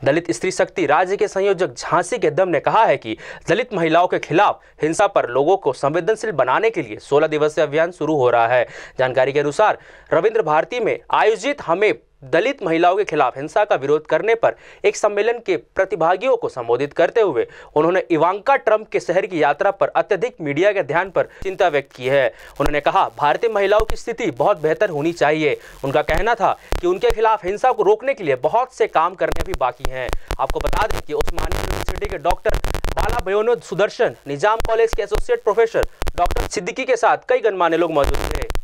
दलित स्त्री शक्ति राज्य के संयोजक झांसी के दम ने कहा है कि दलित महिलाओं के खिलाफ हिंसा पर लोगों को संवेदनशील बनाने के लिए 16 दिवसीय अभियान शुरू हो रहा है। जानकारी के अनुसार रविंद्र भारती में आयोजित हमें दलित महिलाओं के खिलाफ हिंसा का विरोध करने पर एक सम्मेलन के प्रतिभागियों को संबोधित करते हुए उन्होंने इवांका ट्रंप के शहर की यात्रा पर अत्यधिक मीडिया के ध्यान पर चिंता व्यक्त की है। उन्होंने कहा भारतीय महिलाओं की स्थिति बहुत बेहतर होनी चाहिए। उनका कहना था कि उनके खिलाफ हिंसा को रोकने के लिए बहुत से काम करने भी बाकी हैं। आपको बता दें कि उस्मानिया यूनिवर्सिटी के डॉक्टर बाला बयोनोद सुदर्शन, निजाम कॉलेज के एसोसिएट प्रोफेसर डॉक्टर सिद्दीकी के साथ कई गणमान्य लोग मौजूद थे।